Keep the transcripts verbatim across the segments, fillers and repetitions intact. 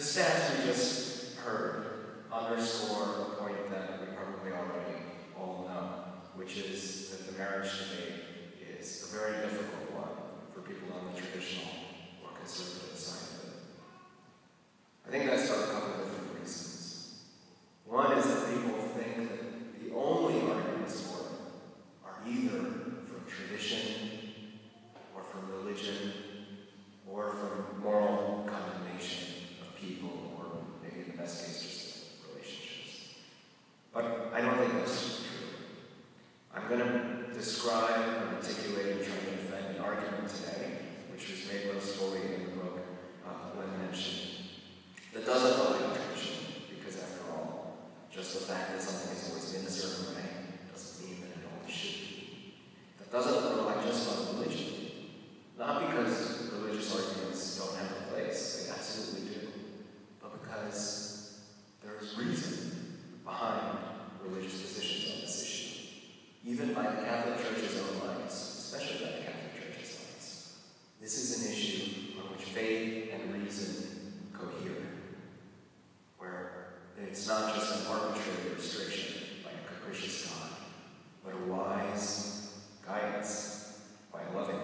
stats we just heard underscore a point that we probably already all know, which is that the marriage debate is a very difficult one for people on the traditional or conservative side of it. I think that's for a couple of different reasons. One is that people think that the only arguments for it are either from tradition or from religion or from moral condemnation of people, or maybe in the best case, just relationships. But I don't think that's true. I'm going to describe and articulate and try to defend an argument today, which was made most fully in the book uh, when mentioned, that doesn't rely on tradition, because after all, just the fact that something has always been a certain way doesn't mean that it always should be. That doesn't rely just on religion. Not because religious arguments don't have a place, they absolutely do, but because there's reason behind religious positions on this issue, even by the Catholic Church's own lights, especially by the Catholic Church's lights. This is an issue on which faith and reason cohere, where it's not just an arbitrary restriction by a capricious God, but a wise guidance by a loving God.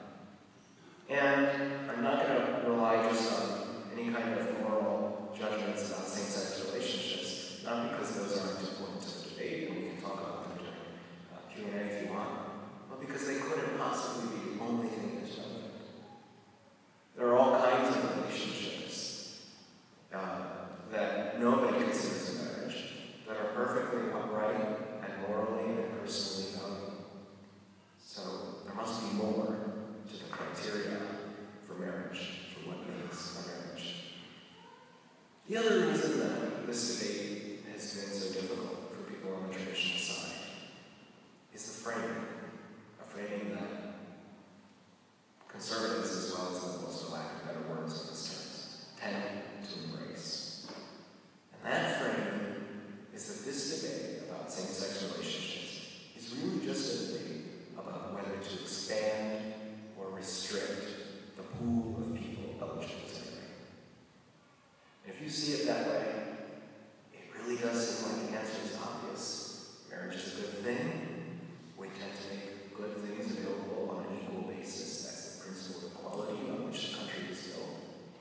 And I'm not going to rely just on any kind of moral judgments about same-sex relationships, not because those aren't important to the debate, and we can talk about them during uh, Q and A if you want, but because they couldn't possibly be the only thing that's relevant. There are all kinds of relationships uh, that nobody considers a marriage, that are perfectly upright and morally and personally valuable. So there must be more to the criteria for marriage, for what makes a marriage. The other reason that this debate has been so difficult for people on the traditional side is the framing, a framing that conservatives as well as liberals, for lack of better words on this term, tend to embrace. And that framing is that this debate about same-sex relationships is really just a debate about whether to expand or restrict the pool of people eligible to marry. And if you see it that way, it really does seem like the answer is obvious. Marriage is a good thing. We tend to make good things available on an equal basis. That's the principle of equality on which the country is built.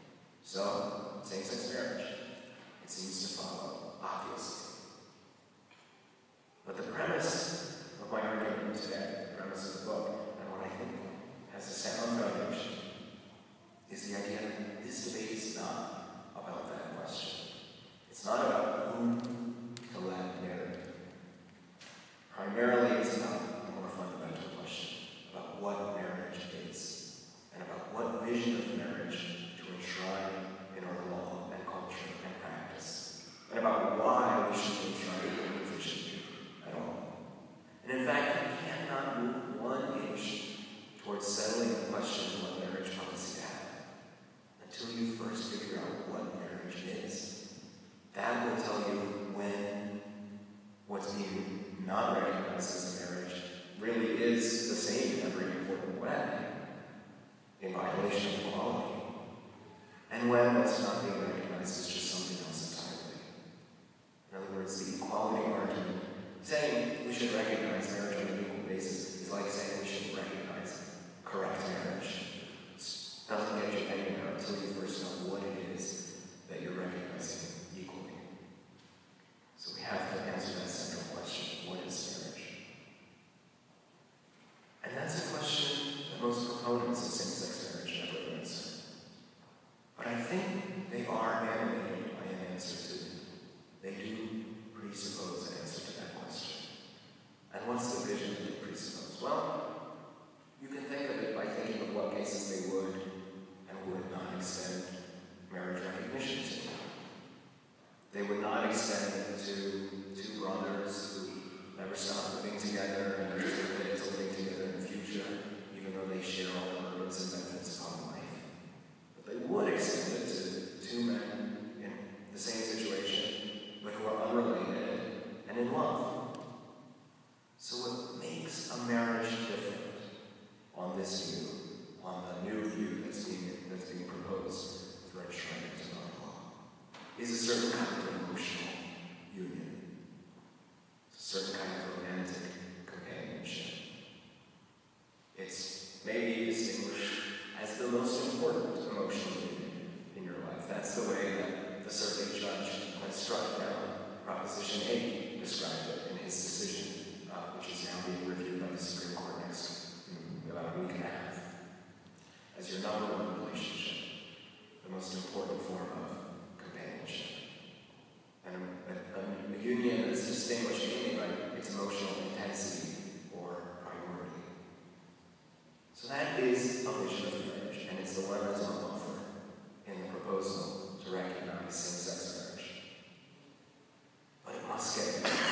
So, same-sex marriage, it seems to follow, obviously. But the premise of my argument today, the premise of the book, and what I think has a sound foundation, is the idea that this debate is not about that question. It's not about who to let marry. Primarily, it's about a more fundamental question, about what marriage is, and about what vision of marriage to enshrine in our law and culture and practice, and about why we should enshrine any vision at all. And in fact, you cannot move one inch towards settling the question of what marriage policy to have until you first figure out what marriage is. That will tell you when what's being not recognized as a marriage really is the same in every important way, in violation of equality, and when what's not being recognized is just something else entirely. In other words, the equality argument, saying we should recognize marriage on an equal basis, is like saying we should recognize correct marriage. It doesn't get you anywhere until you first know what it is that you're recognizing equally. So we have to answer that central question: what is marriage? And that's a question that most proponents of same-sex marriage never answer. But I think they are your number one relationship, the most important form of companionship. And a, a, a union is distinguished mainly by its emotional intensity or priority. So that is a vision of marriage, and it's the one that's on offer in the proposal to recognize same-sex marriage. But it must get better.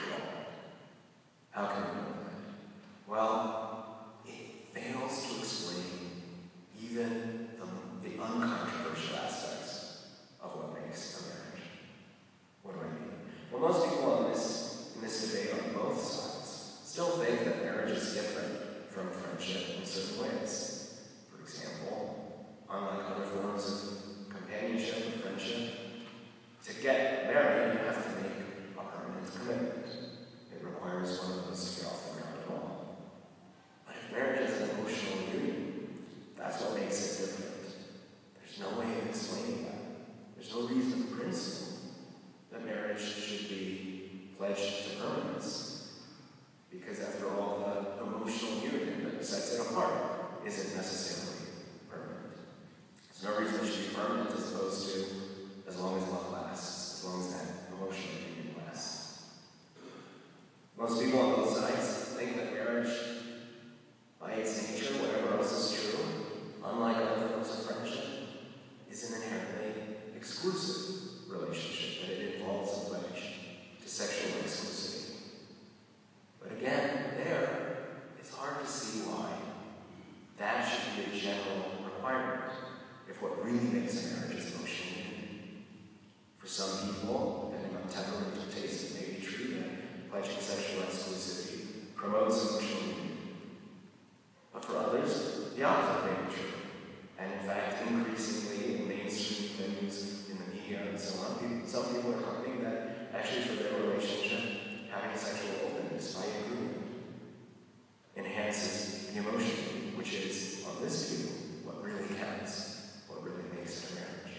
How can we know that? Well, it fails to explain even the, the uncontroversial aspects of what makes a marriage. What do I mean? Well, most people on this, in this debate on both sides still think that marriage is different from friendship in certain ways. For example, unlike other forms of companionship or friendship, to get married, you have to make a permanent commitment. It requires one of those to get off the ground at all. But if marriage is an emotional union, that's what makes it different. There's no way of explaining that. There's no reason of principle that marriage should be pledged to permanence. Because after all, the emotional union that sets it apart isn't necessarily permanent. There's no reason it should be permanent as opposed to as long as love lasts, as long as that emotional union lasts. Most people on both sides think that marriage, by its nature, whatever else is true, unlike other forms of friendship, is an inherently exclusive relationship, that it involves a pledge to sexual exclusivity. But again, there, it's hard to see why that should be a general requirement if what really makes a marriage is emotional union. For some people, depending on temperament or taste, it may be true that pledging sexual exclusivity promotes emotional union. But for others, the opposite may be true. And in fact, increasingly in mainstream venues, in the media and so on, people, some people are claiming that actually for their relationship, having sexual openness by agreement enhances the emotion, which is, on this view, what really counts, what really makes it a marriage.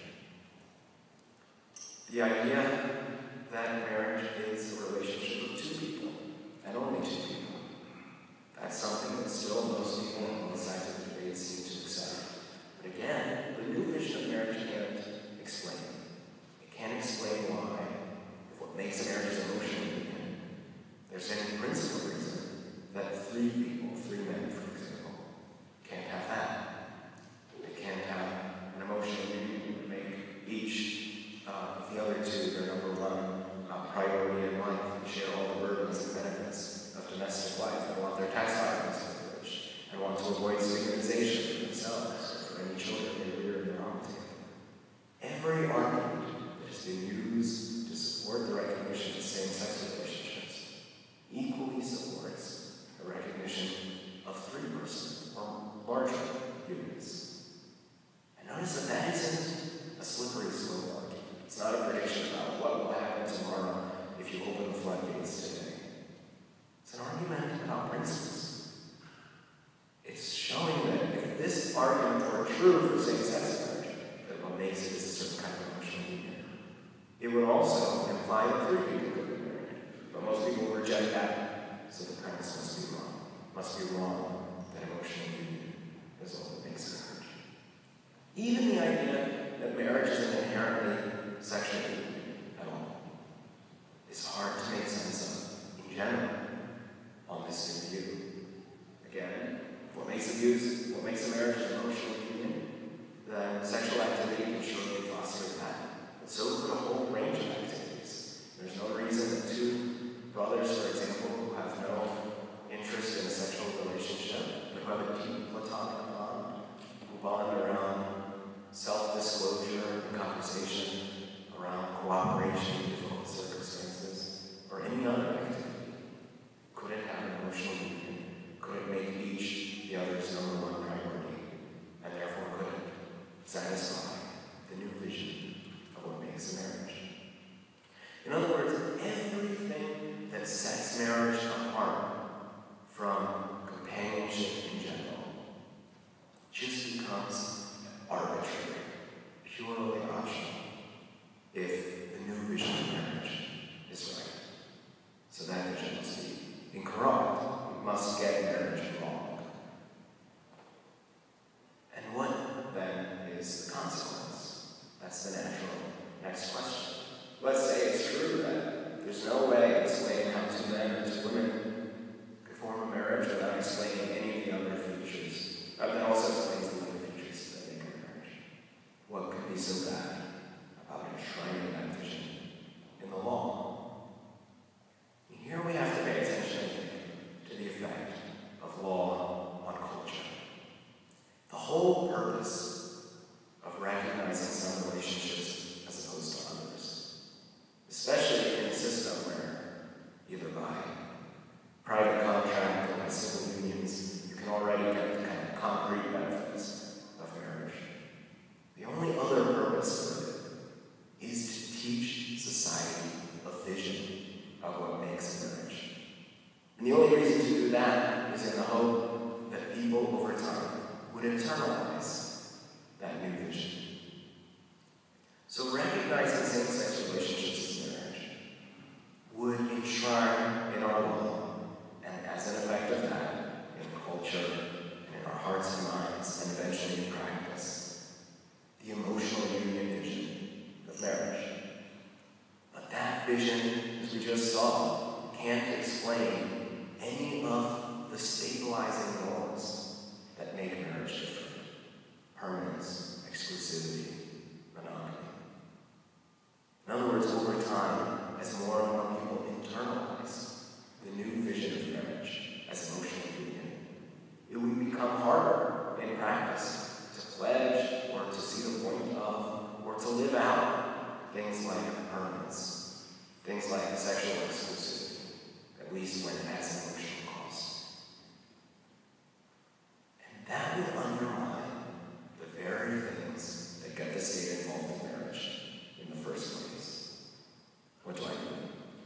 The idea that marriage is a relationship of two people, and only two people, that's something that still most people on both sides of the debate seem to accept. But again, the new vision of marriage can't explain it. It can't explain why, if what makes a marriage is emotional union, there's any principal reason that three people, three men, for example, can't have that. They can't have an emotional union that make each uh, of the other two their number one uh, priority in life and share all the burdens and benefits of domestic life and want their tax filings privileged and want to avoid stigmatization for themselves or for any children they rear in their own table. Every argument that has been used to support the recognition of same-sex relationships equally supports the recognition of three-person or larger unions. And notice that that isn't a slippery slope argument. It's not a prediction about what will happen tomorrow if you open the floodgates today. It's an argument about principles. It's showing that if this argument were true for same-sex marriage, that what makes it is a certain kind of emotional union, it would also imply that three people could be married. But most people reject that, so the premise must be wrong. Must be wrong that emotional union is all that makes marriage. Even the idea that marriage is an inherently sexual union at all is hard to make sense of in general on this new view. Again, what makes a use, what makes a marriage an emotional union, then sexual activity can surely foster that. But so could a whole range of activities. There's no reason that two brothers, for example, who have no interest in a sexual relationship, but who have a deep platonic bond, who bond around self-disclosure and conversation, around cooperation in difficult circumstances, or any other activity, couldn't have an emotional union, couldn't make each the other's number one priority, and therefore couldn't satisfy the new vision of what makes a marriage. In other words, everything that sets marriage apart from companionship in general just becomes arbitrary, purely optional, if the new vision of marriage is right. So that vision must be incorrupt. It must get marriage wrong. And what so bad about enshrining that vision in the law? Here we have to pay attention, I think, to the effect of law on culture. The whole purpose of recognizing some relationships as opposed to others, especially in a system where, either by private contract or by civil unions, you can already get the kind of concrete benefits of marriage. The only other purpose for it is to teach society a vision of what makes a marriage. And the only reason to do that is in the hope that people over time would internalize that new vision. So recognizing same-sex relationships as marriage would enshrine in our law, and as an effect of that, in culture and in our hearts and minds, and eventually in practice, the emotional union vision of marriage. But that vision, as we just saw, can't explain any of the stabilizing norms that make marriage different. Permanence, exclusivity, monogamy. In other words, over time, as more and more people internalize the new vision of marriage as emotional union, it would become harder in practice to pledge or to see the point of or to live out things like permanence, things like sexual exclusivity, at least when it has an emotional cost. And that would undermine the very things that get the state involved in marriage in the first place. What do I mean?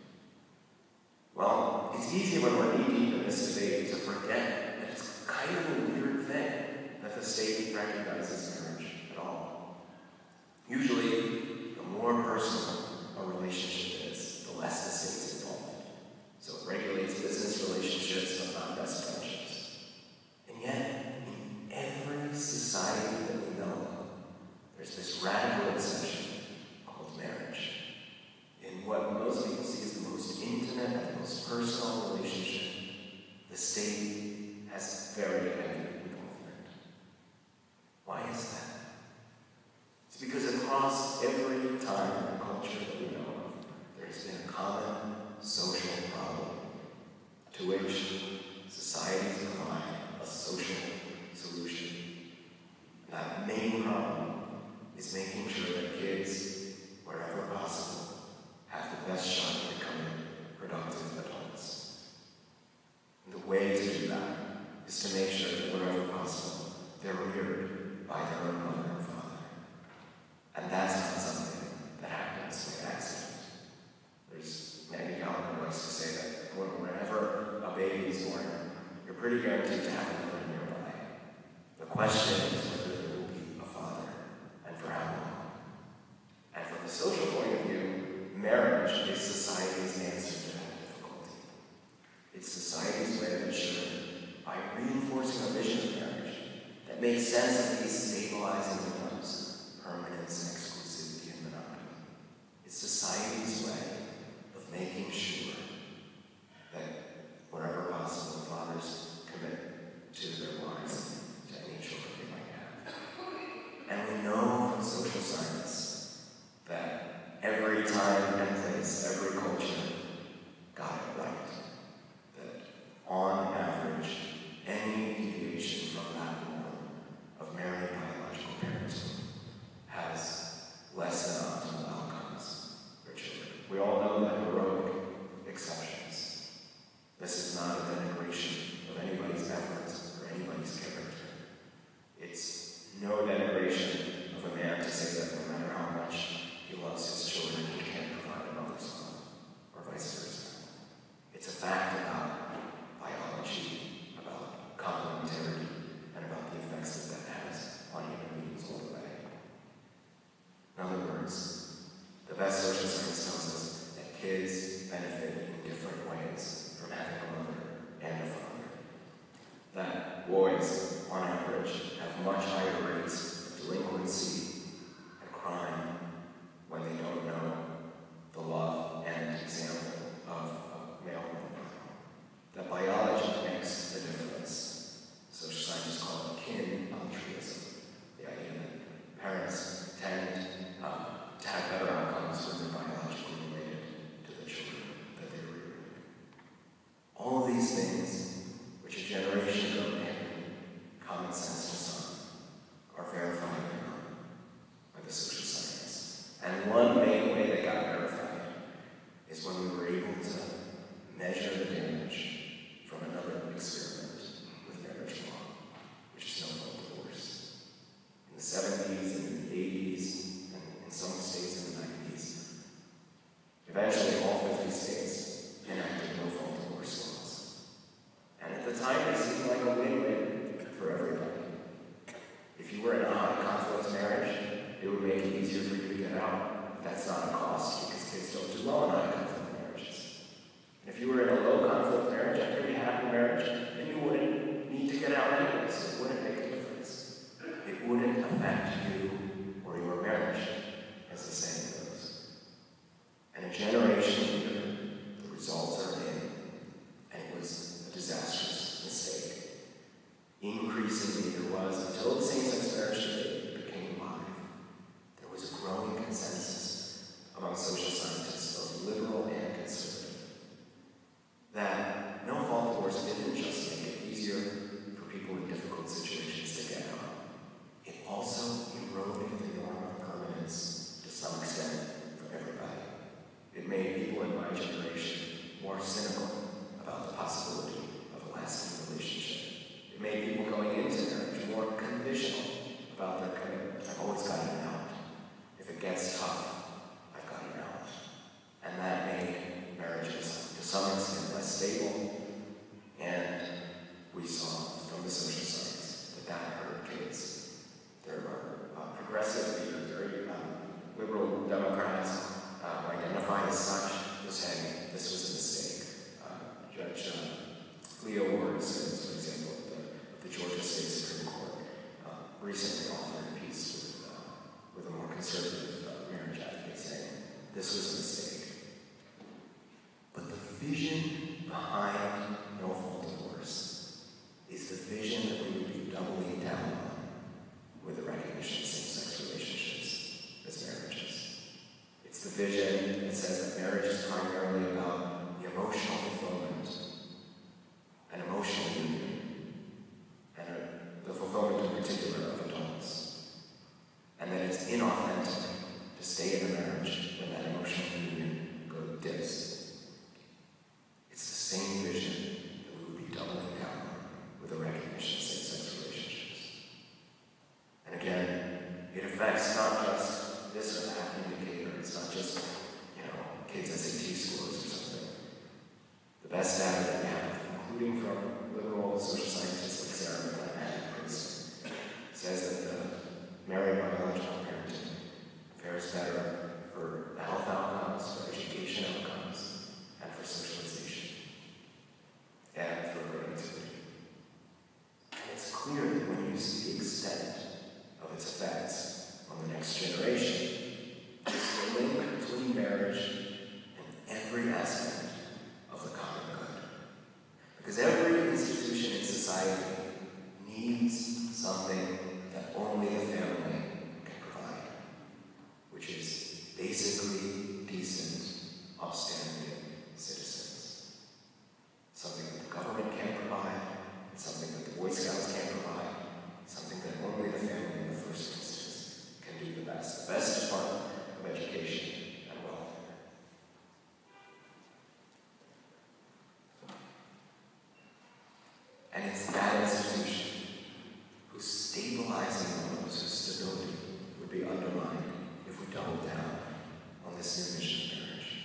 Well, it's easy when we're knee-deep in this debate to forget that it's kind of a weird thing that the state recognizes marriage at all. Usually, the more personal a relationship is, the less the state's involved. So it regulates business relationships, but not best friendships. And yet, in every society that we know of, there's this radical exception called marriage. In what most people see as the most intimate and the most personal relationship, the state has very heavy involvement. Why is that? It's because across every time and culture that we know of, there has been a common social problem to which societies provide a social solution. That main problem is making sure that kids, wherever possible, have the best shot at becoming productive adults. And the way to do that is to make sure that wherever possible, they're reared by their own mother and father. And that's not something that happens by accident. There's Maggie Gallagher likes to say that whenever a baby is born, you're pretty guaranteed to have another nearby. The question is whether there will be a father, and for how long. And from the social point of view, marriage is society's answer to that difficulty. It's society's way of ensuring, by reinforcing a vision of marriage that makes sense of these stabilizing And one main way they got verified is when we were able to measure the damage from another experiment with marriage law, which is no-fault divorce. In the seventies and in the eighties, and in some states in the nineties, eventually all fifty states enacted no-fault divorce laws. And at the time, it seemed like a win-win for everybody. If you were in a high-conflict marriage, it would make it easier for you to get out. But that's not a cost, because kids don't do well in high-conflict marriages. And if you were in a low-conflict marriage, a pretty happy marriage, then you wouldn't need to get out anyway, so it wouldn't make a difference. It wouldn't affect you or your marriage, as the saying goes. And a generation later, the results are in, and it was a disastrous mistake. Increasingly, there was, until the same-sex marriage debate became live, there was a growing consensus among social scientists, both liberal and conservative, that no-fault divorce didn't just make it easier for people in difficult situations to get out. It also eroded the norm of permanence to some extent for everybody. It made people in my generation more cynical about the possibility of a lasting relationship. It made people going into marriage more conditional about their commitment. I've always got it out. If it gets tough, I've got it out. And that made marriages, to some extent, less stable. And we saw from the social science that that hurt kids. There were uh, progressive leaders, very um, liberal Democrats, uh, identified as such, who said this was a mistake. Uh, Judge uh, Leo Ward said, for example, the Georgia State Supreme Court uh, recently authored a piece with, uh, with a more conservative uh, marriage advocate saying this was a mistake. But the vision behind no-fault divorce is the vision that we would be doubling down on with the recognition of same-sex relationships as marriages. It's the vision that says that marriage is primarily about the emotional fulfillment, an emotional union, and a, the fulfillment in particular of adults. And that it's inauthentic to stay in a marriage when that emotional union goes dips. It's the same vision that we would be doubling down on with the recognition of same-sex relationships. And again, it affects not just this or that indicator. It's not just, you know, kids' S A T scores or something. The best data that we have, including from liberal social scientists like Sarah says that the married biological parenting fares better for the health outcomes, for education outcomes, and for socialization, and for productivity. And it's clear that when you see the extent of its effects on the next generation, it's the link between marriage and every aspect of the common good. Because every institution in society needs something that only the family can provide, which is basically decent, upstanding citizens. Something that the government can't provide, and something that the Boy Scouts can't provide, something that only the family in the first instance can do the best. The best department of education and welfare. And it's that institution whose stabilizing norms, whose stability would be undermined if we double down on this new vision of marriage.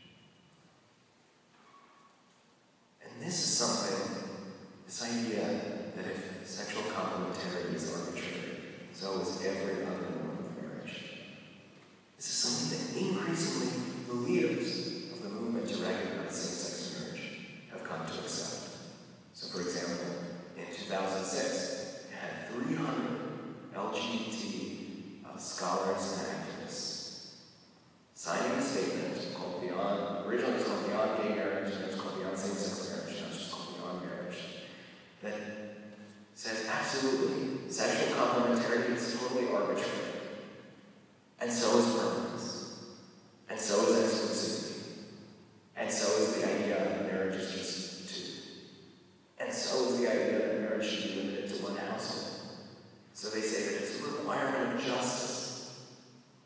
And this is something, this idea that if sexual complementarity is arbitrary, so is every other norm of marriage. This is something that increasingly the leaders of the movement to recognize same-sex marriage have come to accept. So for example, in two thousand six, three hundred L G B T uh, scholars and activists signing a statement called Beyond, originally it was called Beyond Gay Marriage, and it was called Beyond Same-Sex Marriage, now it's just called Beyond Marriage, that says absolutely, sexual complementarity is totally arbitrary, and so is permanence, and so is exclusivity, and so is the idea that marriage is just two, and so is the idea that marriage should be limited to one household. So they say that it's a requirement of justice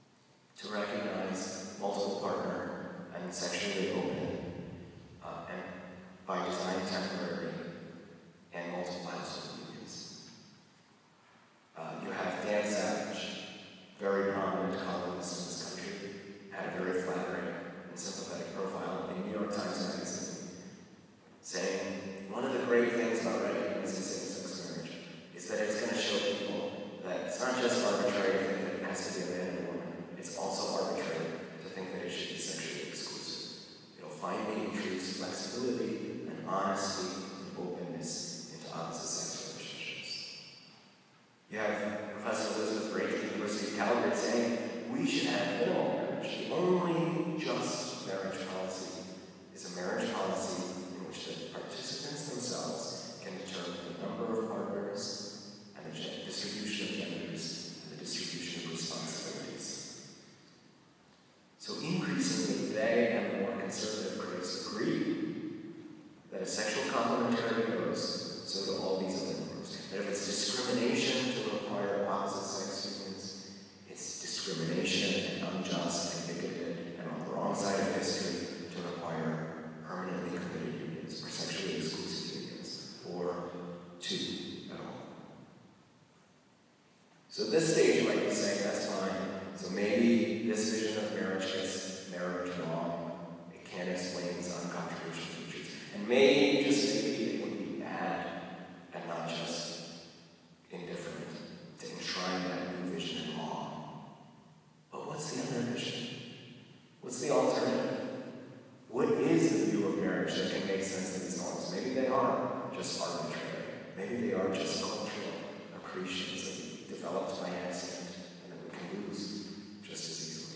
honesty and openness into opposite-sex relationships. You have Professor Elizabeth Brake at the University of Calgary saying we should have minimal marriage. The only just marriage policy is a marriage policy in which the participants themselves can determine the number of partners and the distribution of genders and the distribution of responsibilities. So increasingly, they and the more conservative critics agree that as sexual complementarity goes, so do all these other norms. That if it's discrimination to require opposite-sex unions, it's discrimination and unjust and bigoted and on the wrong side of history to require permanently committed unions or sexually exclusive unions, or two at all. So at this stage, you might be saying, that's fine. So maybe this vision of marriage gets marriage wrong. It can't explain these uncontroversial features. And maybe, just maybe, it would be bad and not just indifferent to enshrine that new vision in law. But what's the other vision? What's the alternative? What is the view of marriage that can make sense of these norms? Maybe they are just arbitrary. Maybe they are just cultural accretions that we developed by accident and that we can lose just as easily.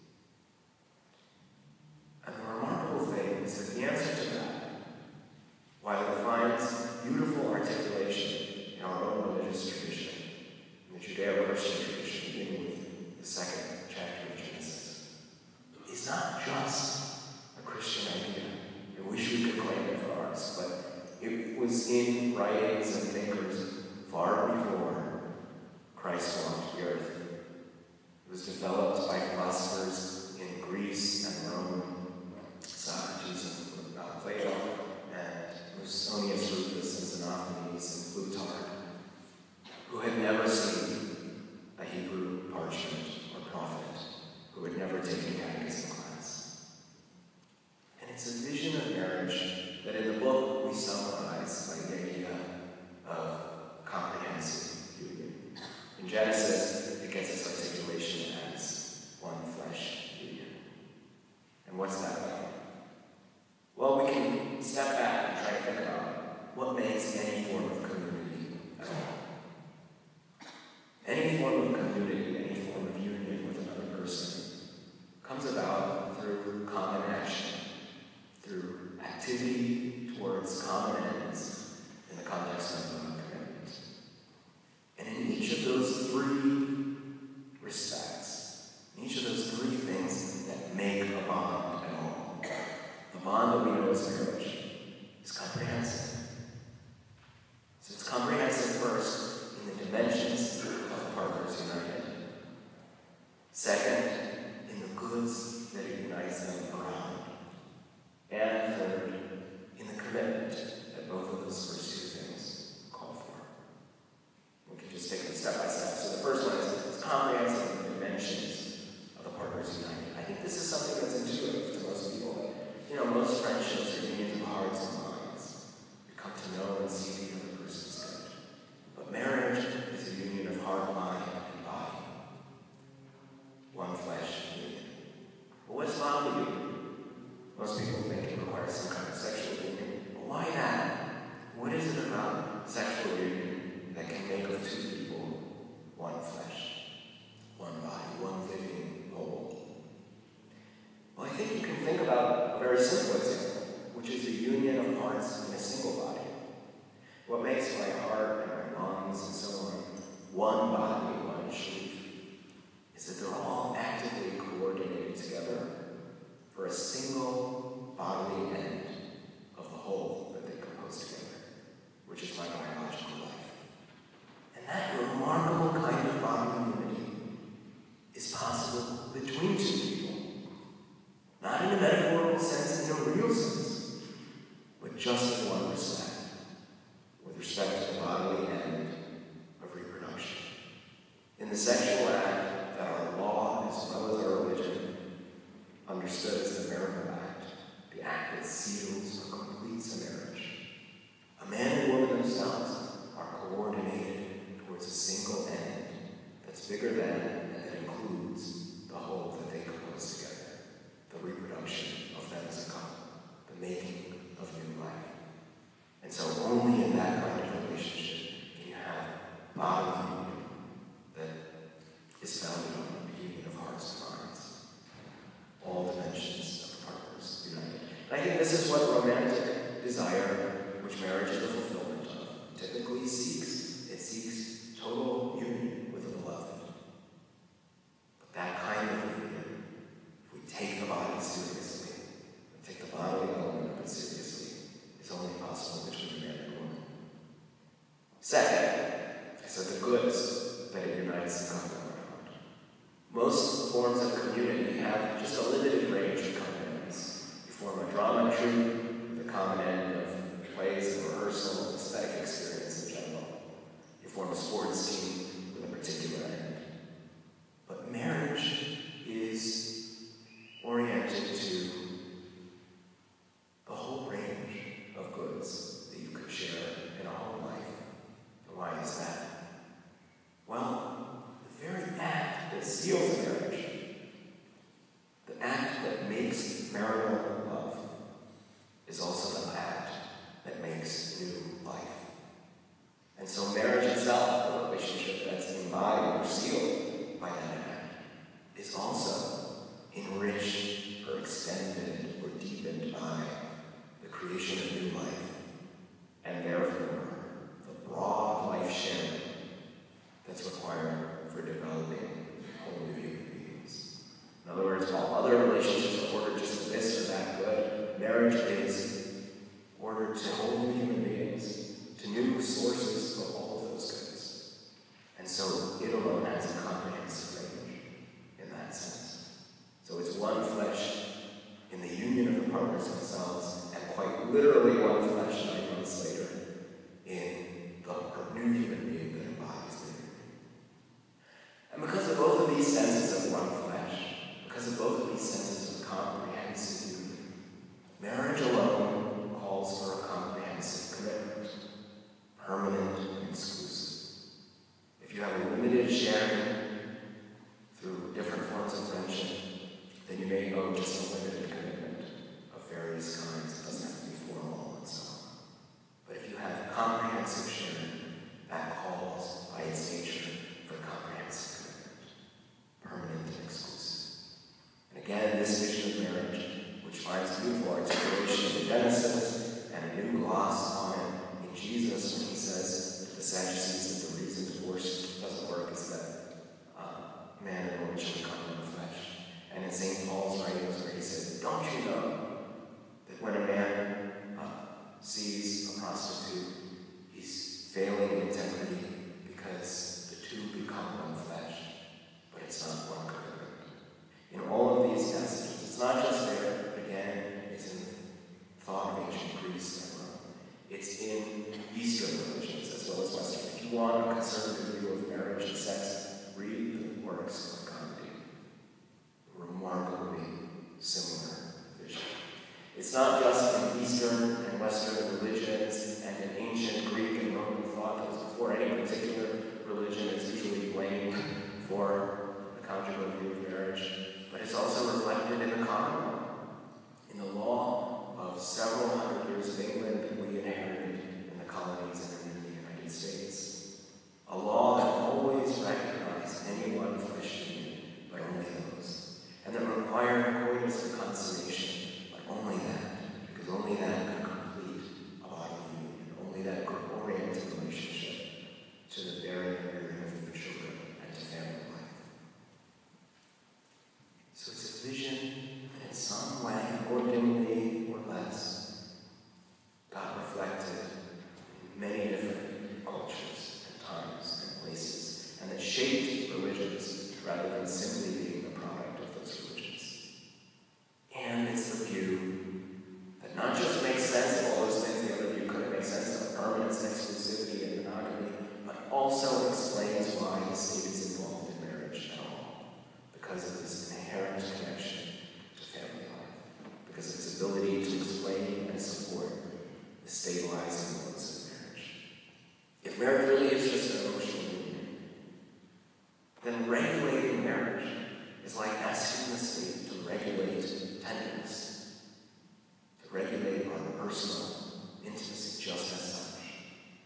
And the remarkable thing is that the answer to that, while it finds beautiful articulation in our own religious tradition, in the Judeo-Christian tradition, beginning with the second chapter of Genesis, is not just a Christian idea. I wish we could claim it for ours, but it was in writings and thinkers far before Christ walked the earth. It was developed by philosophers in Greece and Rome, Socrates and uh, Plato, and Musonius Rufus and Xenophanes and Plutarch, who had never seen a Hebrew parchment or prophet, who had never taken catechism class. And it's a vision of marriage that in the book we summarize by the idea of comprehensive union. In Genesis, it gets its articulation as one flesh union. And what's that about? Well, we can step back and try to think about what makes any form of community at all. Any form of community, any form of union with another person comes about through common action, through activity towards common ends in the context of a commitment. And in each of those three respects, in each of those three things that make a bond at all, the bond that we know as marriage is comprehensive. So it's comprehensive first in the dimensions of the partners united. Second, in the goods that it unites them around. And third, in the commitment that both of those first two things call for. We can just take them step by step. So the first one is it's comprehensive in the dimensions of the partners united. I think this is something that's intuitive to most people. You know, most friendships are unions of hearts and minds. We come to know and see the other person's good. But marriage is a union of heart, mind, and body. One flesh union. But what's bodily union? Most people think it requires some kind of sexual union. But why that? What is it about sexual union that can make of two people one flesh, one body, one living whole? Well, I think you can think about a very simple example, which is the union of parts in a single body. What makes my heart and my lungs and so on one body, one Sherif, is that they're all actively coordinated together for a single bodily end of the whole that they compose together, which is my biological life. And that remarkable kind of bodily unity is possible between two people. Not in a metaphorical sense, in a real sense, but just in one respect, with respect to the bodily end of reproduction. In the sexual act that our law, as well as our religion, understood as the marital act, the act that seals or completes a marriage, a man and woman themselves are coordinated towards a single end that's bigger than and that includes the whole that they compose together, the reproduction of them as a couple, the making of new life. that kind of relationship can you have bodily union that is founded on the union of hearts and minds. All dimensions of the partners united. And I think this is what romantic desire, which marriage is the fulfillment of, typically seeks. It seeks total union with the beloved. But that kind of union, if we take the body seriously, and take the bodily element of it seriously, is only possible between man and woman. Second, I said the goods that it unites the couple around. Most forms of community have just a limited range of common ends. You form a drama troupe with a common end of plays and rehearsal and aesthetic experience in general. You form a sports team with a particular end. But marriage is oriented to the whole range of goods that you could share in a home life. And why is that? Well, the very act that seals marriage, the act that makes marital love, is also the act that makes new life. And so marriage itself, the relationship that's embodied or sealed by that act, is also enriched or extended or deepened by the creation of new life, and therefore the broad life sharing that's required for developing whole new human beings. In other words, while other relationships are ordered just to this or that good, marriage is ordered to whole new human beings, to new sources of all of those goods. And so it alone has a comprehensive range in that sense. So it's one flesh in the union of the partners themselves, and quite literally one flesh nine months later in the new human being that embodies the union. And because of both of these senses of one flesh, because of both of these senses of comprehensive union, marriage alone calls for a comprehensive commitment, permanent and exclusive. If you have a limited sharing through different forms of friendship, then you may owe just a limited commitment of various kinds. It doesn't have to be formal and so on. But if you have comprehensive sharing, that calls by its nature for comprehensive commitment, permanent and exclusive. And again, this vision of marriage, which finds a beautiful articulation in Genesis and a new gloss on it in Jesus when he says to the Sadducees that the reason divorce doesn't work is that uh, man and woman shall become one flesh. And in Saint Paul's writings where he says, don't you know that when a man uh, sees a prostitute, he's failing in integrity because the two become one flesh, but it's not one commitment. In all of these passages, it's not just there, but again, it's in thought of ancient Greece and Rome. It's in Eastern religions as well as Western. If you want a conservative view of marriage and sex, read the works of Gandhi. Remarkably similar vision. It's not just in Eastern and Western religions and in ancient Greek and Roman thought that was before any particular religion is usually blamed for the conjugal view of marriage, but it's also reflected in the common law, in the law of several hundred years of England that we inherited in the colonies and in the United States. A law that always recognized any one flesh union, but only those. And that required coitus and consummation, but only that, because only that could complete a bodily union, only that could orient a relationship to the bearing and rearing of new children and to family life. So it's a vision that in some way, more dimly or less, got reflected in many different cultures and times and places, and that shaped religions rather than simply being the product of those religions. And it's the view that not just makes sense of all those things the other view couldn't make sense of, permanence and exclusivity and monogamy, but also explains why the state is involved in marriage at all. Because of this inherent connection to family life. Because of its ability to explain and support the stabilizing modes of marriage. If marriage really is just an emotional union, then regulating marriage is like asking the state to regulate tenderness, to regulate our personal intimacy just as such.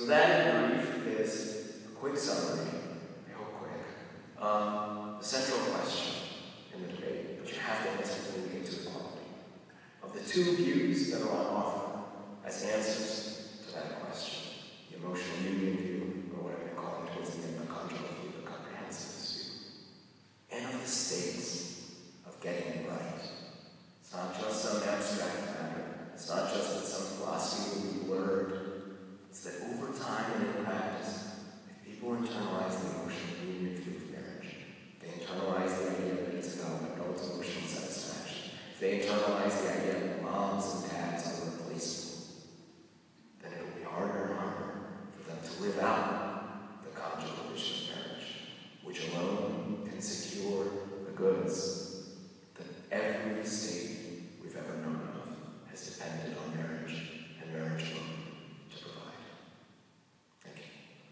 that in brief is a quick summary, I hope quick, um, the central question in the debate, but you have to answer to get to equality. Of the two views that are on offer as answers to that question, the emotional union view, or whatever you call it towards the end, the conjugal view, the comprehensive view, and of the stakes of getting it right. It's not just some abstract matter. It's not just that some philosophy will be blurred. It's that over time and in practice, if people internalize the emotional union view of marriage, they internalize the idea that it's about adult emotional satisfaction, if they internalize the idea that moms and dads are replaceable, then it'll be harder and harder for them to live out the conjugal vision of marriage, which alone can secure the goods that every state we've ever known of has depended on marriage and marriage alone to provide. Thank you.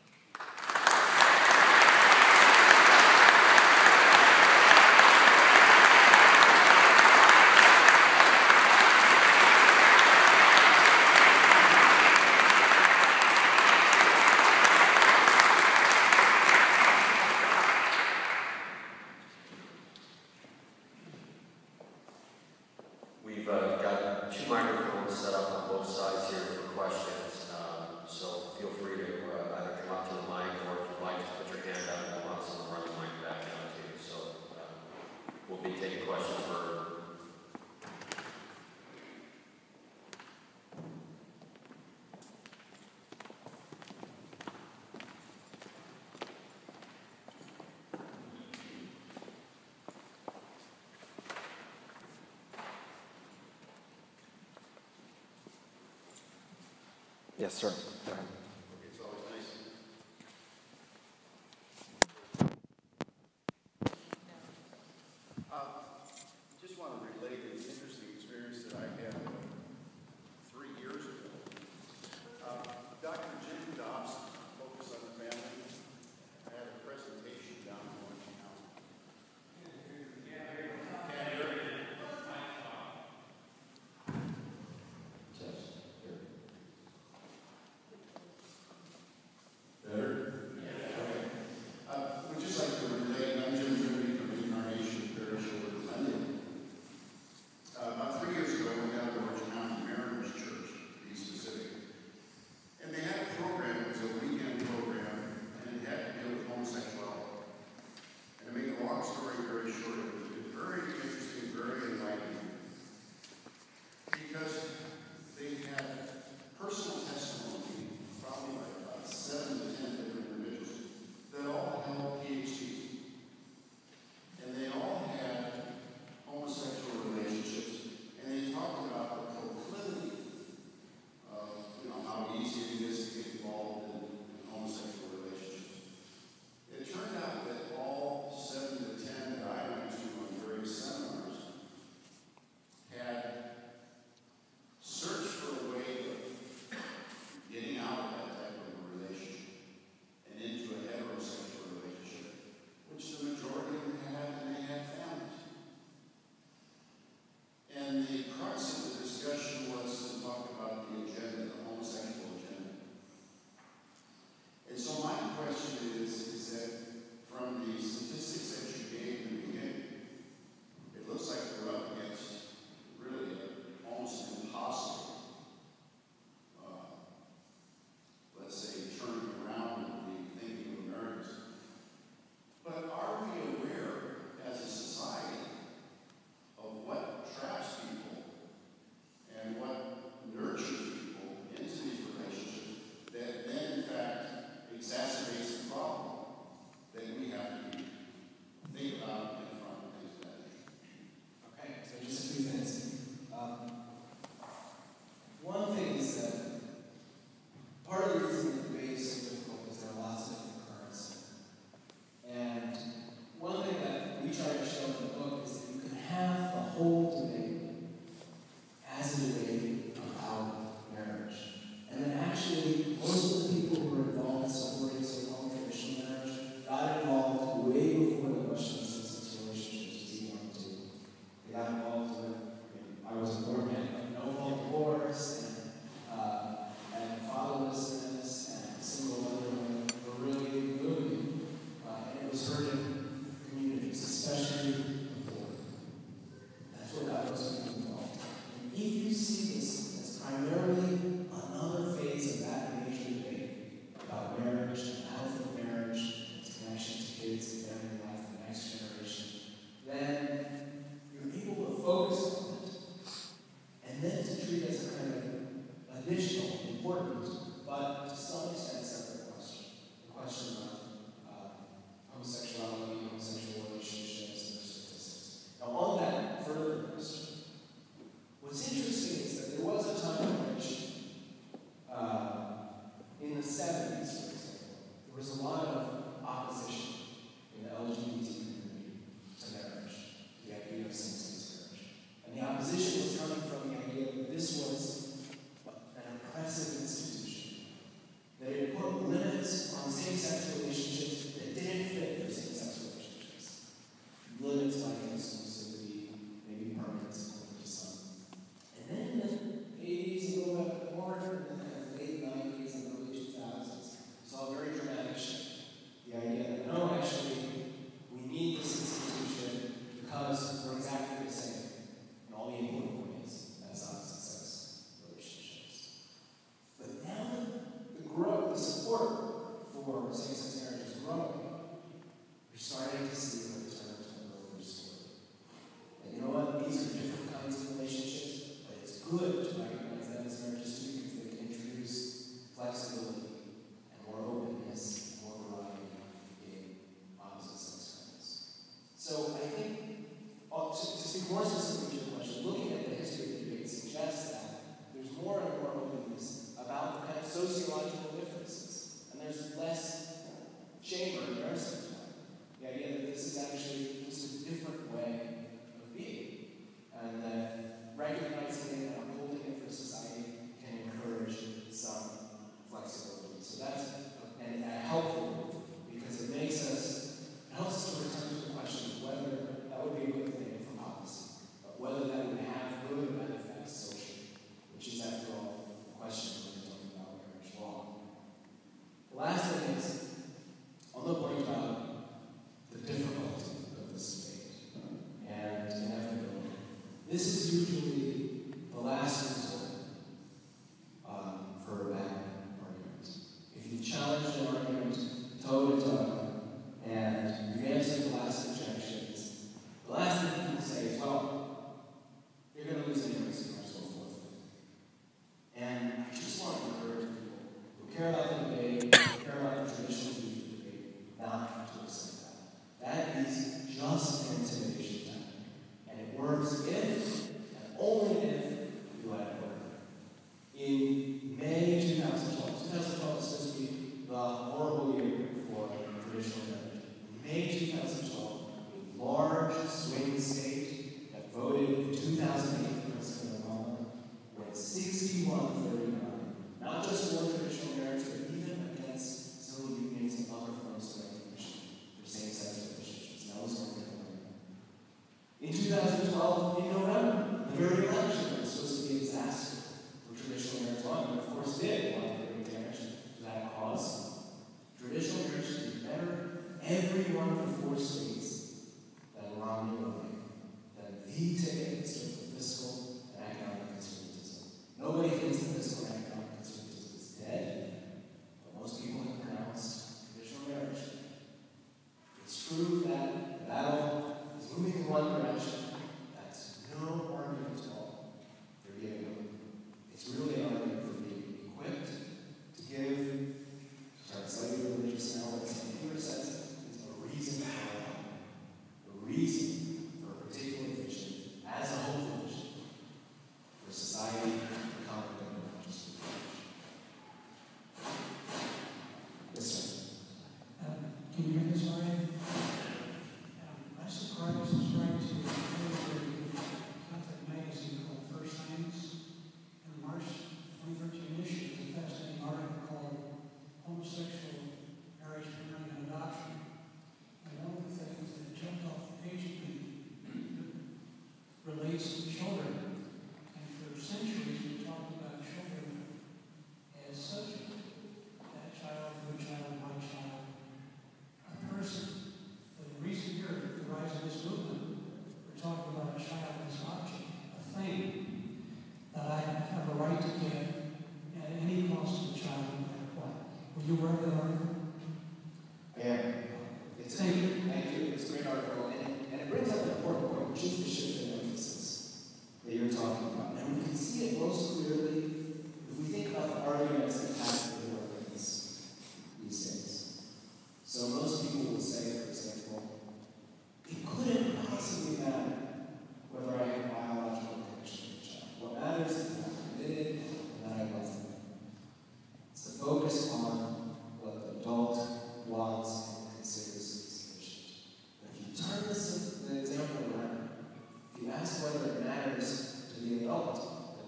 We've uh, got two microphones set up on both sides here for questions, um, so feel free to uh, either come up to the mic or if you'd like, just put your hand up and we'll have someone run the mic back down to you. So uh, we'll be taking questions for. Yes, sir. Go ahead. It's always nice. Uh, just want to relate an interesting experience that I had three years ago. Uh, Doctor Jim Dobson, Focus on the Family, I had a presentation down in Orange County. Can't hear me? additional, important, but to some extent separate question. The question of uh, homosexuality, homosexual relationships, and their statistics. Now, on that further question, what's interesting is that there was a time in which, uh, in the seventies, for example, there was a lot of opposition in the L G B T community to marriage, the idea of same-sex marriage. And the opposition was coming from the idea that this was an oppressive institution, that it put limits on same-sex relationships that didn't fit for same-sex relationships. Limits like exclusivity, maybe permanence, according to some. And then in the eighties, a little bit more, in the late nineties and early two thousands, saw a very dramatic shift. The idea that, no, actually, we need this institution because we're exactly the same in all the important ways as opposite sex relationships. But now that the growth, the support for same-sex marriage is growing, you're starting to see a return to an earlier story. And you know what? These are different kinds of relationships, but it's good to recognize that as marriages too, because they can introduce flexibility and more openness and more variety in opposite sex couples. So I think, uh, to, to speak more specifically to your question, looking at the history of the debate suggests that there's more and more openness about the kind of sociological differences, and there's less shame or embarrassment. The idea that this is actually just a different way of being, and that recognizing it and upholding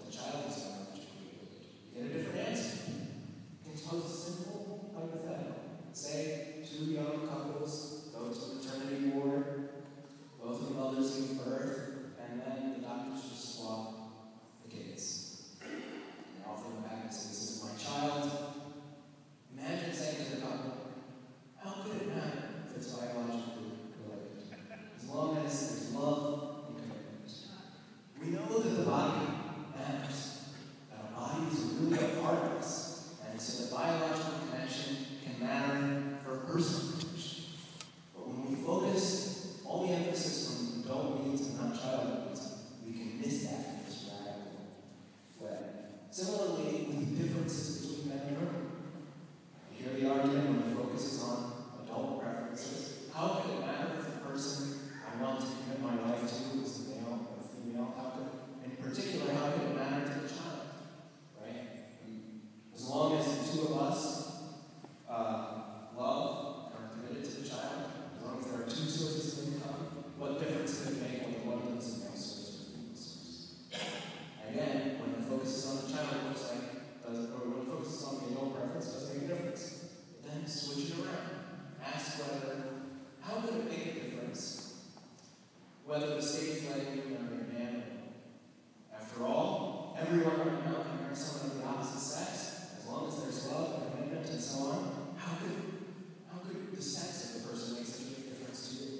the child is biologically related, you get a different answer. You can pose a simple hypothetical. Say two young couples go to the maternity ward, both of the mothers give birth, and then the doctors just swap the kids. They offer them back and say, this is my child. Imagine saying to the couple, how could it matter if it's biologically related? As long as there's love and commitment. We know that the body matters, that our bodies are really a part of us, and so the biological connection can matter for personal connection. But when we focus all the emphasis on adult needs and not child needs, we can miss that in this radical way. Similarly, with the differences between men and women. You hear the argument when the focus is on adult preferences. How could it matter if the person I want to commit my life to is a male or a female? How could, in particular, how could it matter to the child? Right? As long as the two of us uh, love and are committed to the child, as long as there are two sources of income, what difference could it make whether one of them is a male source or a female source? Again, when the focus is on the child, it looks like, does, or when the focus is on the adult preference, it does make a difference. But then switch it around. Ask whether, how could it make a difference whether the state is letting you marry a man or woman? After all, everyone right now can marry someone of the opposite sex, as long as there's love and commitment and so on. How could, how could the sex of the person make such a big difference to you?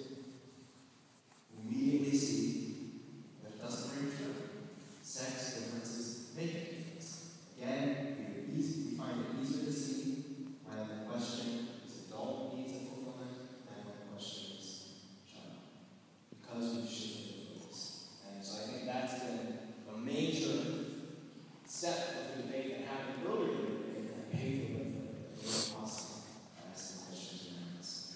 We immediately see that it doesn't ring true. Sex differences make a difference. Again, we, easy, we find it easier to see when the question is adult needs and fulfillment than when the question is child. Because we've shifted the focus. And so I think that's been a major step of the debate that happened earlier in the debate that paved the way for it. It was possible to ask some questions around this.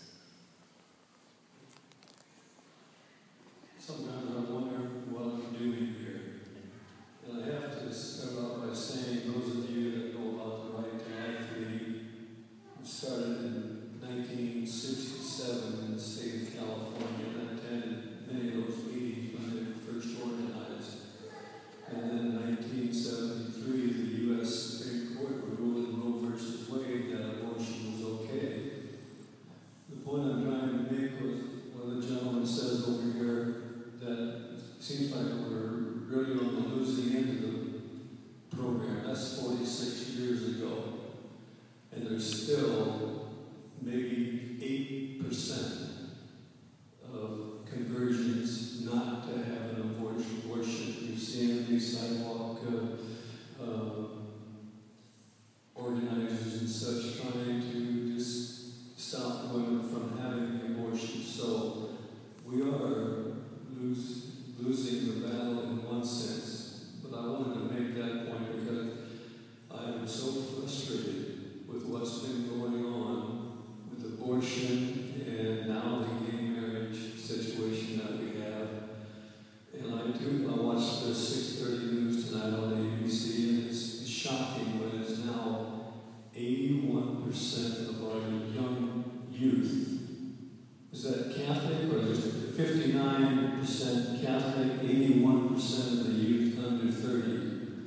Sometimes I wonder what I'm doing here. And I have to start out by saying, those of you that know about the Right to Life League, we started in nineteen sixty-seven in the state of California, and I attended many of those meetings when they were first organized. And then in nineteen seventy-three, the U S Supreme Court ruled in Roe versus Wade that abortion was okay. The point I'm trying to make was what the gentleman says over here, that it seems like we're really on the losing end of the program. That's forty-six years ago. And there's still maybe eight percent of conversions not to have an abortion. You've seen these sidewalk uh, uh, organizers and such trying to just stop women from having the abortion. So we are lose, losing the battle in one sense. But I wanted to make that point because I am so frustrated with what's been going on with abortion and now the gay marriage situation that we have. And I do, I watched the six thirty news tonight on A B C, and it's, it's shocking, but it's now eighty-one percent of our young youth. Is that Catholic, or is it fifty-nine percent Catholic, eighty-one percent of the youth under thirty?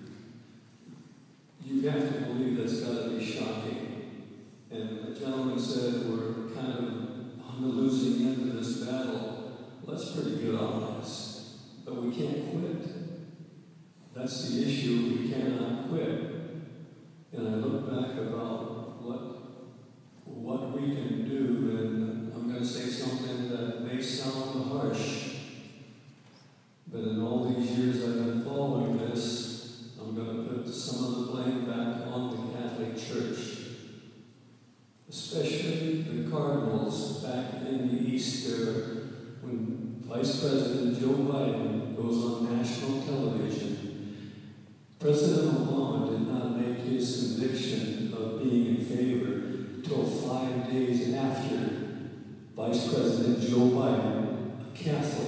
You have to believe that's got to be shocking. And the gentleman said we're kind of on the losing end of this battle. Well, that's pretty good on us. But we can't quit. That's the issue. We cannot quit. And I look back about what what we can do, and I'm going to say something that may sound harsh, but in all these years I've been following this, I'm going to put some of the blame back on the Catholic Church, especially the cardinals back in the East there, when Vice President Joe Biden goes on national television. President Obama did not make his conviction of being in favor until five days after Vice President Joe Biden, a Catholic,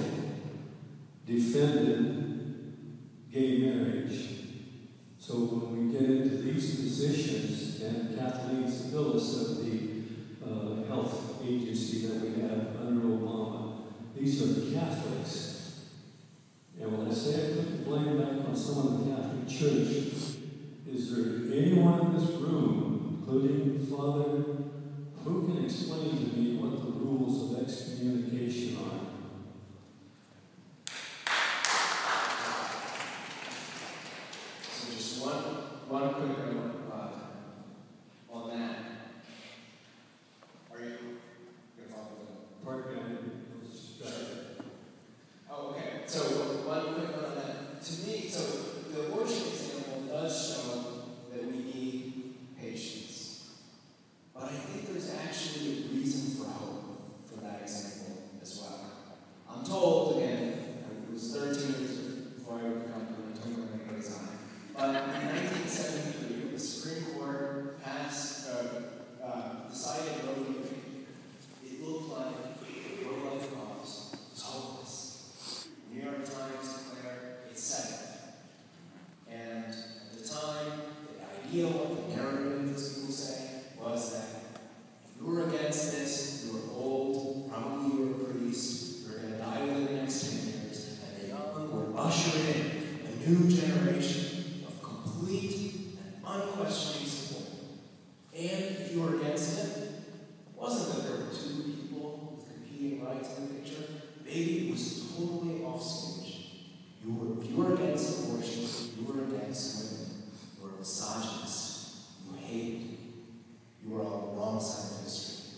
defended gay marriage. So when we get into these positions, and Kathleen Phyllis of the uh, health agency that we have under Obama, these are Catholics. And when I say I put the blame back on some of the Catholic church. Is there anyone in this room, including Father, who can explain to me what the rules of excommunication are? So just one, one quick note uh, on that. Are you going to follow the Pardon me, I didn't- Oh, okay. So one quick note on that. To me, so the abortion example does show that we need patience. But I think there's actually a reason for hope for that example as well. I'm told, again, it was thirteen years before I would become a twinkling in anybody's eye. But in nineteen seventy-three, the Supreme Court passed, uh, uh, decided Roe v. Wade. It looked like the pro-life cause was hopeless. New York Times declared it's settled. And at the time, the idea, what the narrative, as people say, was that if you were against this, you were old, probably you were a priest, you were going to die within the next ten years, and the young would usher in a new generation of complete and unquestioning support. And if you were against it, it wasn't that there were two people with competing rights in the picture. Baby was totally off stage. You were, if you were against abortion, you were against women. You were a misogynist. You hated. You were on the wrong side of history.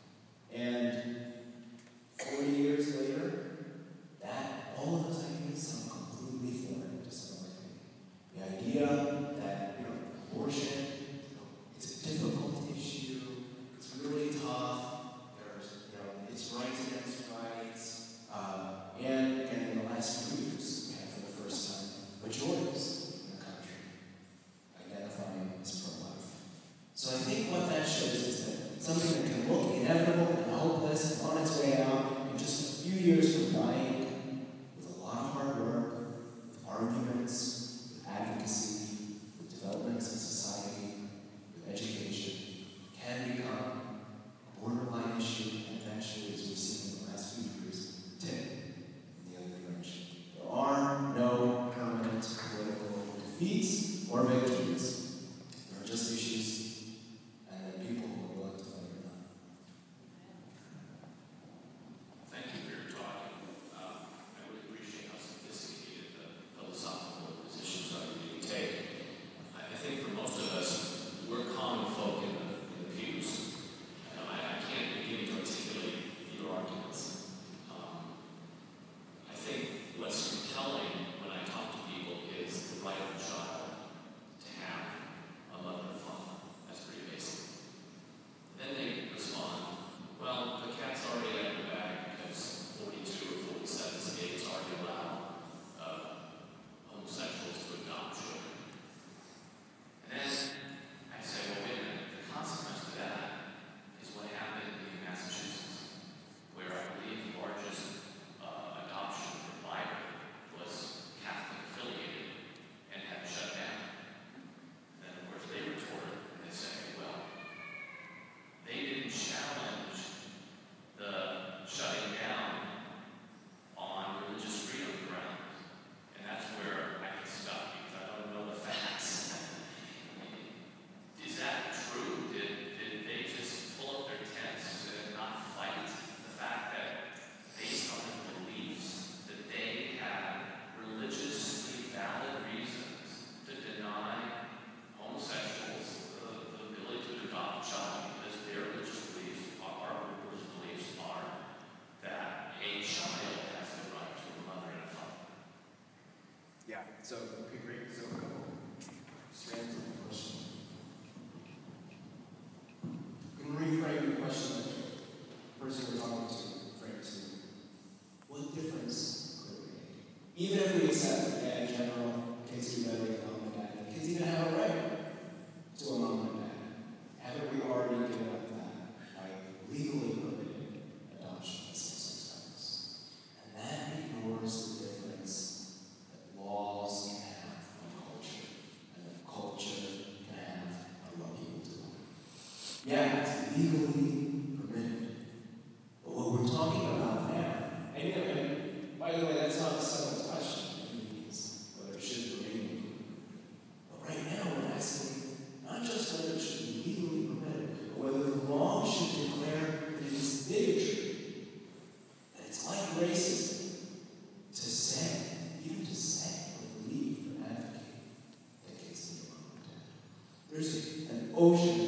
And forty years later, that all of those ideas sound completely foreign to someone like me. The idea that, you know, abortion, you know, it's a difficult issue, it's really tough, there's, you know, it's rights against rights, uh, and, and in the last few years, we have for the first time majorities in the country identifying as pro-life. So I think what that shows is that something that can look inevitable and hopeless and on its way out in just a few years from dying, with a lot of hard work, with arguments, with advocacy, with developments in society, with education, can become a borderline issue and eventually, as we've seen in the last few years, tip in the other direction. There are no permanent political defeats or victories. There are just issues and then people who are willing to fight it out. Thank you for your talk. Um, I really appreciate how sophisticated the philosophical positions are that you take. I, I think for most of us, we're common folk in the, in the pews. You know, I, I can't begin to articulate your arguments. Um, I think what's compelling when I talk to people is the right of a child to have a mother and father. That's pretty basic. Then they respond, well, the cat's already out of the bag because forty-two or forty-seven states already allow uh, homosexuals to adopt children. And then I say, well, wait a minute, the consequence of that is what happened in Massachusetts, where I believe the largest uh, adoption provider was Catholic affiliated and had shut down. And then, of course, they retort and they say, well, they didn't challenge the shutting down on religious freedom grounds. And that's where I get stuck because I don't know the facts. Is that true? Did, did they just pull up their tents and not fight the fact that based on their beliefs that they had religiously valid reasons to deny homosexuals the, the ability to adopt a child because their religious beliefs are, our religious beliefs are that a child has the right to a mother and a father? Yeah, so, okay, great. So, a couple strands of the question. Can we reframe the question like the person we're talking to framed to? What difference could it make? Even if we accept that, yeah, in general, kids do better with mom and dad, kids even have a right to a mom and dad. Haven't we already given up that by legally permitting adoption at same-sex couples? And that ignores the difference that laws can have on culture, and that culture can have on what people do. Yeah, it's legally permitted. But what we're talking about now, and, you know, and by the way, that's not a settled question. It means whether it should remain legal. There's an ocean